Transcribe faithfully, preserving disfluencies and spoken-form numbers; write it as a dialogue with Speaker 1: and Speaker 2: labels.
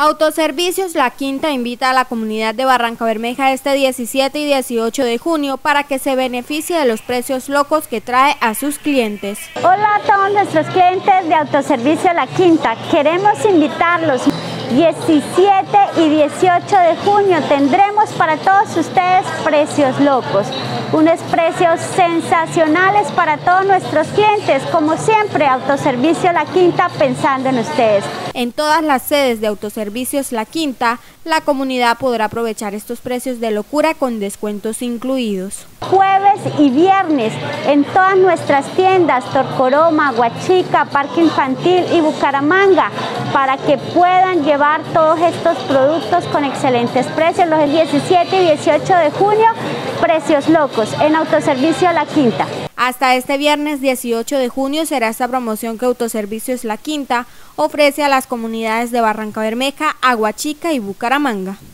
Speaker 1: Autoservicios La Quinta invita a la comunidad de Barrancabermeja este diecisiete y dieciocho de junio para que se beneficie de los precios locos que trae a sus clientes.
Speaker 2: Hola a todos nuestros clientes de Autoservicio La Quinta, queremos invitarlos. diecisiete y dieciocho de junio tendremos para todos ustedes precios locos, unos precios sensacionales para todos nuestros clientes. Como siempre, Autoservicio La Quinta pensando en ustedes.
Speaker 1: En todas las sedes de Autoservicios La Quinta, la comunidad podrá aprovechar estos precios de locura con descuentos incluidos.
Speaker 2: Jueves y viernes en todas nuestras tiendas, Torcoroma, Huachica, Parque Infantil y Bucaramanga, para que puedan llevar todos estos productos con excelentes precios. Los diecisiete y dieciocho de junio, precios locos en Autoservicio La Quinta.
Speaker 1: Hasta este viernes dieciocho de junio será esta promoción que Autoservicios La Quinta ofrece a las comunidades de Barrancabermeja, Aguachica y Bucaramanga.